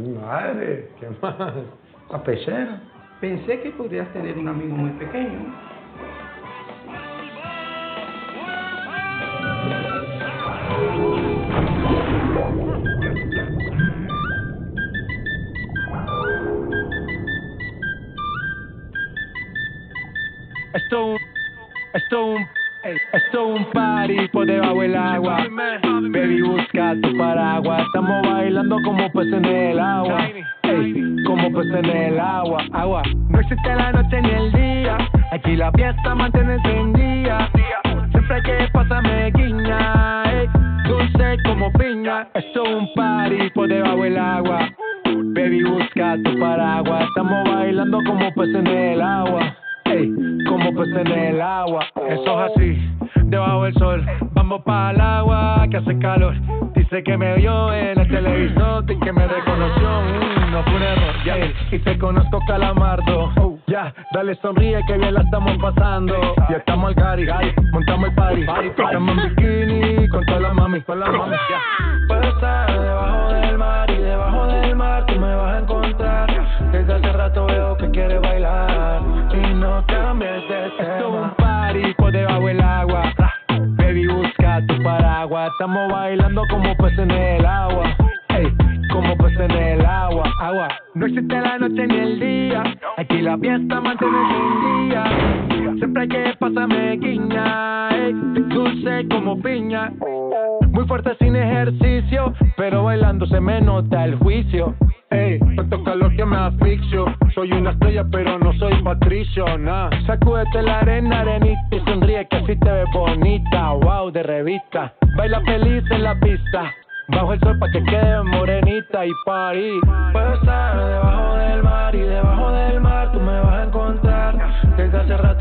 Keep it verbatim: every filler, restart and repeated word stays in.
Madre, ¿qué más? La pechera. Pensé que podrías tener un amigo muy pequeño. Esto, esto, esto un party por debajo del agua. Baby, busca tu paraguas. Estamos bailando como peces en el agua. Ey, como peces en el agua, agua. No existe la noche ni el día. Aquí la fiesta mantiene encendida. Siempre que pasa me guiña. Ey, dulce como piña. Esto es un party por debajo del agua. Baby, busca tu paraguas. Estamos bailando como peces en el agua. Ey, como peces en el agua. Eso es así, debajo del sol. Vamos para el agua que hace calor. Dice que me vio en el televisor y que me reconoció. Mm, no fue un error, ya. Yeah. Y te conozco, Calamardo. Oh, ya, yeah. Dale sonríe que bien la estamos pasando. Ya estamos al cari, montamos el party. Estamos en bikini con todas las mami, con las mami. Ya. Puedo estar debajo del mar y debajo del mar tú me vas a encontrar. Desde hace rato veo que quieres bailar y no cambies de tema. Esto es un party por debajo del agua. Baby, busca tu paraguas. Estamos bailando como peces en el agua. Ey, como peces en el agua, agua. No existe la noche ni el día. Aquí la fiesta mantiene el día. Siempre que pasa me guiña. Ey, dulce como piña. Muy fuerte sin ejercicio, pero bailando se me nota el juicio. Ey, tanto calor que me asfixio. Soy una estrella pero no soy Patricio, nah. Sacúdete la arena, arenita y sonríe que así te ves bonita. Wow, de revista. Baila feliz en la pista. Bajo el sol pa' que quede morenita y party. Puedo estar debajo del mar y debajo del mar tú me vas a encontrar. Desde hace rato